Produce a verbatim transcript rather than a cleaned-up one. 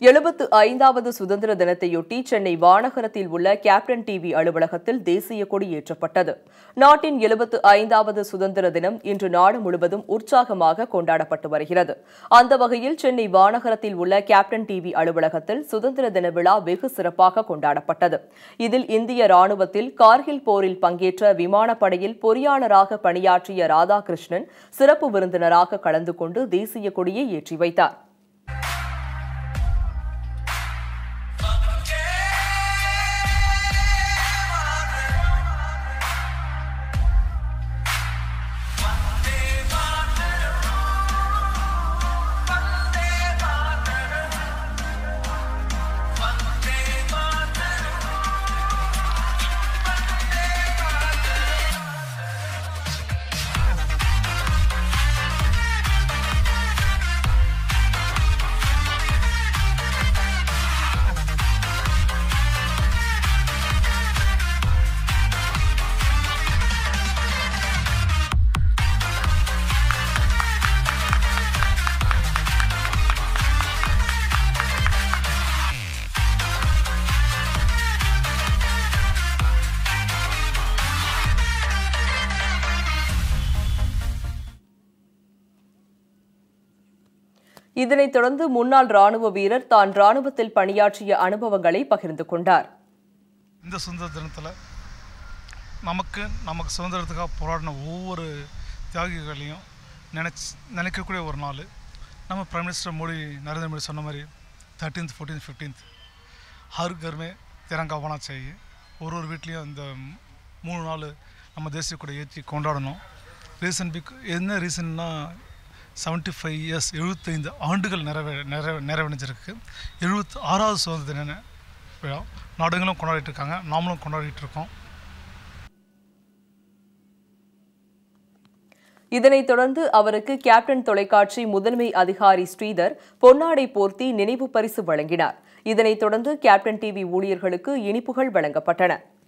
எழுபத்து ஐந்தாவது சுதந்திர தினத்தையொட்டி சென்னை வானகரத்தில் உள்ள கேப்டன் டிவி அலுவலகத்தில் தேசிய கொடி ஏற்றப்பட்டது. நாட்டின் எழுபத்து ஐந்தாவது சுதந்திர தினம் இன்று நாடு முழுவதும் உற்சாகமாக கொண்டாடப்பட்டு வருகிறது. அந்த வகையில் சென்னை வானகரத்தில் உள்ள கேப்டன் டிவி அலுவலகத்தில் சுதந்திர தின விழா வெகு சிறப்பாக கொண்டாடப்பட்டது. இதில் இந்திய ராணுவத்தில் கார்கில் போரில் பங்கேற்ற விமானப்படையில் பொறியாளராக பணியாற்றிய ராதாகிருஷ்ணன் சிறப்பு விருந்தினராக கலந்து கொண்டு தேசிய கொடியை ஏற்றி வைத்தார். இதனைத் தொடர்ந்து முன்னாள் ராணுவ வீரர் தான் ராணுவத்தில் பணியாற்றிய அனுபவங்களை பகிர்ந்து கொண்டார். இந்த சுதந்திர தினத்தில் நமக்கு நமக்கு சுதந்திரத்துக்காக போராடின ஒவ்வொரு தியாகிகளையும் நினைச்சு நினைக்கக்கூடிய ஒரு நாள். நம்ம பிரைம் மினிஸ்டர் மோடி நரேந்திர மோடி சொன்ன மாதிரி தேர்ட்டீன்த் ஃபோர்டீன்த் ஃபிஃப்டீன்த் ஹர் கர்மே திரங்கா போனா செய்ய ஒரு ஒரு வீட்லேயும் இந்த மூணு நாள் நம்ம தேசிய கூட ஏற்றி கொண்டாடணும். ரீசன் பிக் என்ன ரீசன்னா செவன்ட்டி ஃபைவ் இயர்ஸ் எழுபத்தைந்து ஆண்டுகள் நிறைவே நிறைவே நிறைவடைஞ்சிருக்கு. எழுபத்தி ஆறாவது சுதந்திர தின விழா நாடுகளும் கொண்டாடிட்டு இருக்காங்க, நாமளும் கொண்டாடிட்டு இருக்கோம். இதனைத் தொடர்ந்து அவருக்கு கேப்டன் தொலைக்காட்சி முதன்மை அதிகாரி ஸ்ரீதர் பொன்னாடை போர்த்தி நினைவு பரிசு வழங்கினார். இதனைத் தொடர்ந்து கேப்டன் டிவி ஊழியர்களுக்கு இனிப்புகள் வழங்கப்பட்டன.